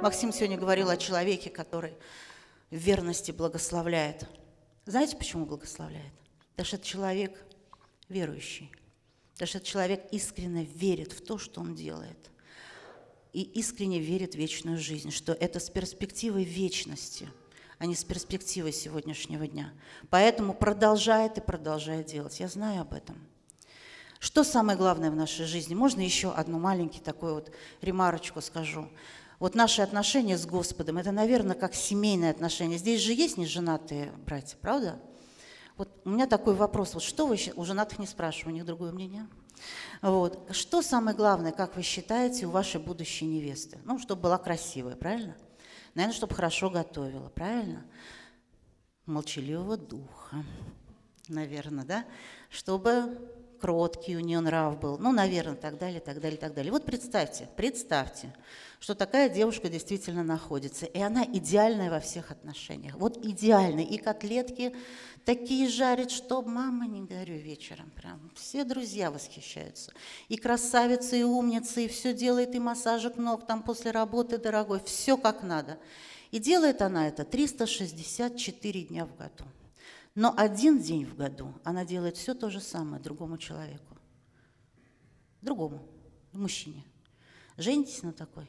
Максим сегодня говорил о человеке, который в верности благословляет. Знаете, почему благословляет? Потому что это человек верующий. Потому что этот человек искренне верит в то, что он делает. И искренне верит в вечную жизнь, что это с перспективой вечности, а не с перспективой сегодняшнего дня. Поэтому продолжает и продолжает делать. Я знаю об этом. Что самое главное в нашей жизни? Можно еще одну маленькую такую вот ремарочку скажу. Вот наши отношения с Господом, это, наверное, как семейные отношения. Здесь же есть неженатые братья, правда? Вот у меня такой вопрос. Вот что вы, у женатых не спрашиваю, у них другое мнение. Вот. Что самое главное, как вы считаете, у вашей будущей невесты? Ну, чтобы была красивая, правильно? Наверное, чтобы хорошо готовила, правильно? Молчаливого духа, наверное, да? Чтобы кроткий у нее нрав был, ну, наверное, так далее, так далее, так далее. Вот представьте, что такая девушка действительно находится, и она идеальная во всех отношениях. Вот идеальная, и котлетки такие жарит, что, мама, не горю вечером, прям все друзья восхищаются. И красавица, и умница, и все делает, и массажик ног там после работы, дорогой, все как надо. И делает она это 364 дня в году. Но один день в году она делает все то же самое другому человеку. Другому, мужчине. Женитесь на такой?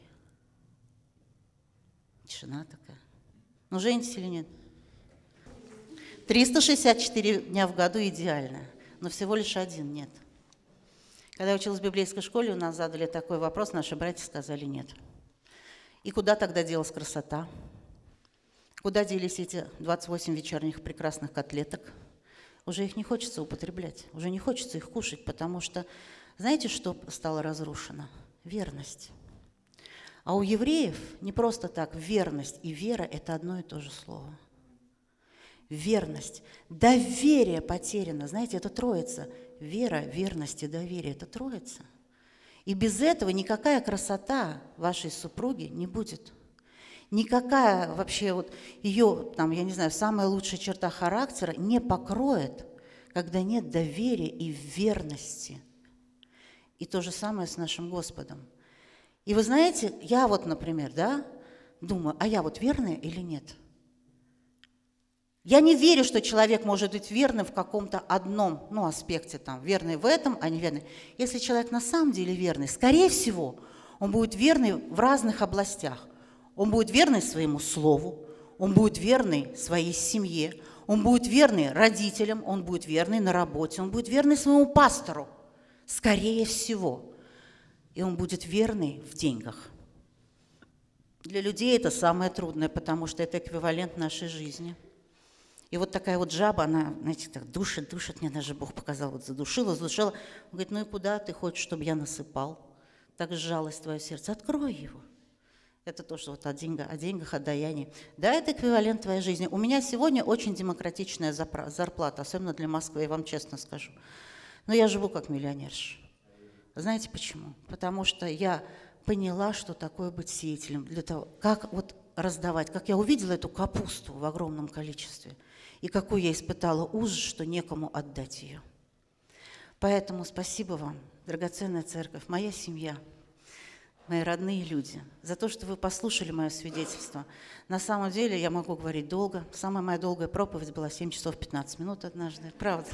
Тишина такая. Ну, женитесь или нет? 364 дня в году идеально, но всего лишь один нет. Когда я училась в библейской школе, у нас задали такой вопрос, наши братья сказали нет. И куда тогда делась красота? Куда делись эти 28 вечерних прекрасных котлеток? Уже их не хочется употреблять, уже не хочется их кушать, потому что, знаете, что стало разрушено? Верность. А у евреев не просто так верность и вера – это одно и то же слово. Верность. Доверие потеряно. Знаете, это троица. Вера, верность и доверие – это троица. И без этого никакая красота вашей супруги не будет. Никакая вообще вот ее, там, я не знаю, самая лучшая черта характера не покроет, когда нет доверия и верности. И то же самое с нашим Господом. И вы знаете, я вот, например, да, думаю, а я вот верная или нет? Я не верю, что человек может быть верным в каком-то одном, ну, аспекте, там, верный в этом, а не верный. Если человек на самом деле верный, скорее всего, он будет верный в разных областях. Он будет верный своему слову, он будет верный своей семье, он будет верный родителям, он будет верный на работе, он будет верный своему пастору, скорее всего. И он будет верный в деньгах. Для людей это самое трудное, потому что это эквивалент нашей жизни. И вот такая вот жаба, она, знаете, так душит, мне даже Бог показал, вот задушила. Он говорит, ну и куда ты хочешь, чтобы я насыпал? Так сжалось твое сердце, открой его. Это то, что вот о деньгах, о даянии. Да, это эквивалент твоей жизни. У меня сегодня очень демократичная зарплата, особенно для Москвы, я вам честно скажу. Но я живу как миллионерша. Знаете почему? Потому что я поняла, что такое быть сеятелем, для того, как вот раздавать, как я увидела эту капусту в огромном количестве, и какую я испытала ужас, что некому отдать ее. Поэтому спасибо вам, драгоценная церковь, моя семья, мои родные люди, за то, что вы послушали мое свидетельство. На самом деле, я могу говорить долго. Самая моя долгая проповедь была 7 часов 15 минут однажды. Правда.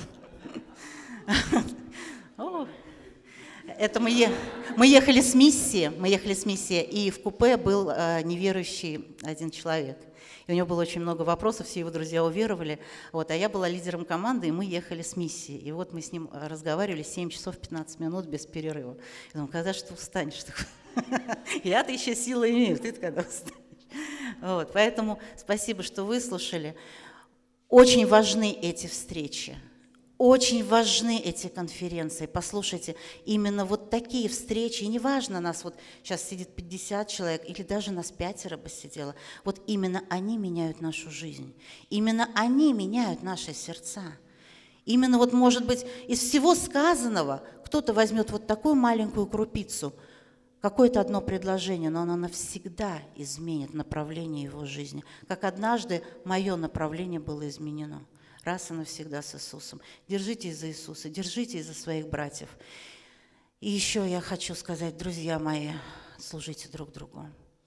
Это мы ехали с миссией, и в купе был неверующий один человек. И у него было очень много вопросов, все его друзья уверовали. Вот, а я была лидером команды, и мы ехали с миссией. И вот мы с ним разговаривали 7 часов 15 минут без перерыва. Я думаю, когда же ты устанешь? Я-то еще силы имею, ты когда устанешь? Вот, поэтому спасибо, что выслушали. Очень важны эти встречи. Очень важны эти конференции. Послушайте, именно вот такие встречи, и неважно, нас вот сейчас сидит 50 человек, или даже нас 5 бы сидело, вот именно они меняют нашу жизнь. Именно они меняют наши сердца. Именно вот, может быть, из всего сказанного кто-то возьмет вот такую маленькую крупицу, какое-то одно предложение, но оно навсегда изменит направление его жизни. Как однажды мое направление было изменено. Раз и навсегда с Иисусом. Держитесь за Иисуса, держитесь за своих братьев. И еще я хочу сказать, друзья мои, служите друг другу.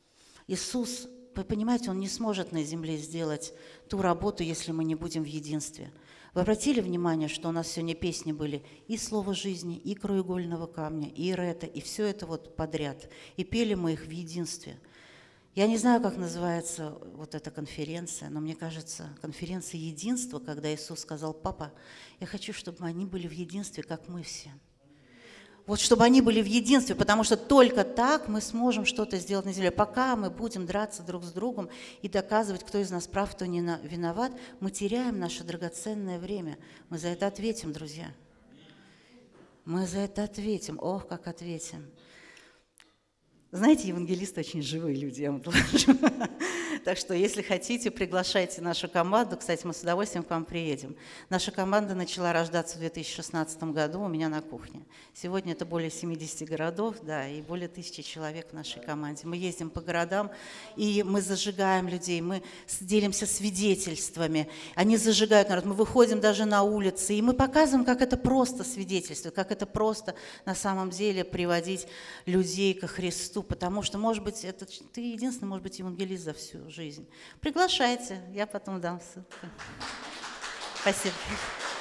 Иисус, вы понимаете, Он не сможет на земле сделать ту работу, если мы не будем в единстве. Вы обратили внимание, что у нас сегодня песни были и «Слово жизни», и «Краеугольного камня», и «Рета», и все это вот подряд. И пели мы их в единстве. Я не знаю, как называется вот эта конференция, но мне кажется, конференция единства, когда Иисус сказал: «Папа, я хочу, чтобы они были в единстве, как мы все». Вот чтобы они были в единстве, потому что только так мы сможем что-то сделать на земле. Пока мы будем драться друг с другом и доказывать, кто из нас прав, кто не виноват, мы теряем наше драгоценное время. Мы за это ответим, друзья. Мы за это ответим. Ох, как ответим. Знаете, евангелисты очень живые люди, я вам доложу. Так что, если хотите, приглашайте нашу команду. Кстати, мы с удовольствием к вам приедем. Наша команда начала рождаться в 2016 году у меня на кухне. Сегодня это более 70 городов, да, и более 1000 человек в нашей команде. Мы ездим по городам, и мы зажигаем людей, мы делимся свидетельствами. Они зажигают народ. Мы выходим даже на улицы, и мы показываем, как это просто свидетельство, как это просто на самом деле приводить людей ко Христу. Потому что, может быть, ты единственный, может быть, евангелист за всю жизнь. Приглашайте, я потом дам ссылку. Спасибо.